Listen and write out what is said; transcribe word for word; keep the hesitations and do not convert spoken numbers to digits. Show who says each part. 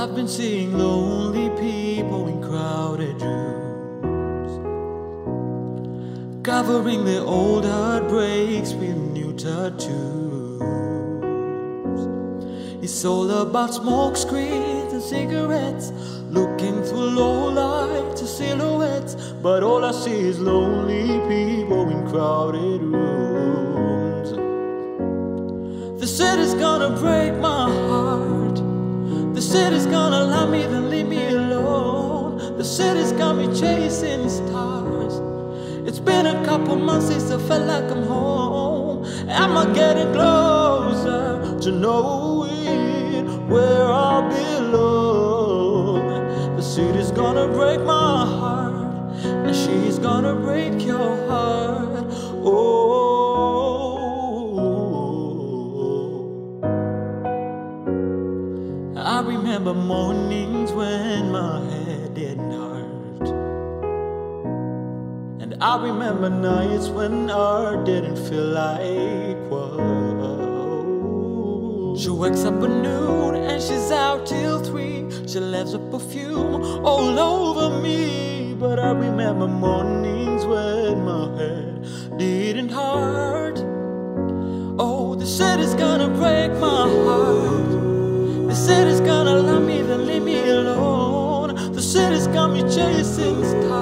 Speaker 1: I've been seeing lonely people in crowded rooms, covering their old heartbreaks with new tattoos. It's all about smoke screens and cigarettes, looking through low lights and silhouettes. But all I see is lonely people in crowded rooms. The city's gonna break my heart. The city's gonna love me, then leave me alone. The city's got me chasing stars. It's been a couple months since I felt like I'm home. Am I getting closer to knowing where I belong? The city's gonna break my heart, and she's gonna break your heart. Oh, I remember mornings when my head didn't hurt, and I remember nights when I didn't feel like whoa. She wakes up at noon and she's out till three. She leaves a perfume all over me. But I remember mornings when my head didn't hurt. Oh, the city's gonna break my heart. The city's gonna love me, then leave me alone. The city's got me chasing stars.